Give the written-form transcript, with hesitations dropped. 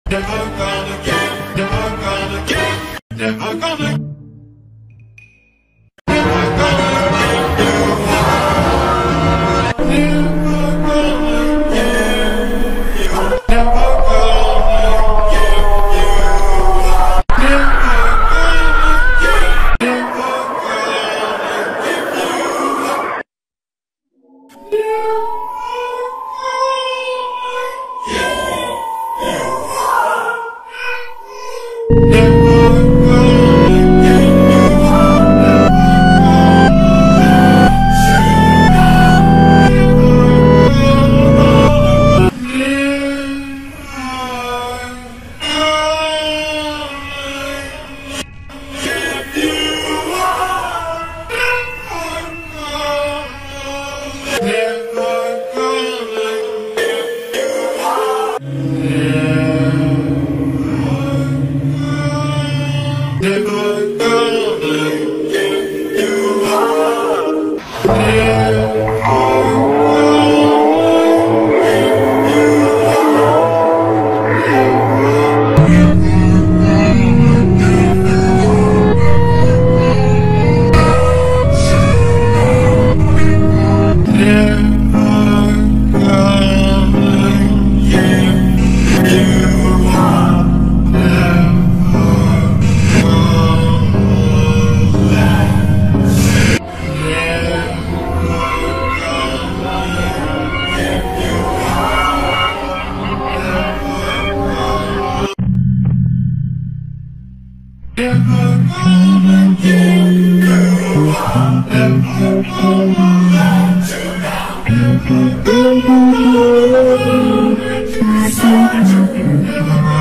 Never gonna give, never gonna give, never gonna, never gonna give you up. Never gonna give you up. Never gonna give you up. Never gonna give, never gonna give you up. Never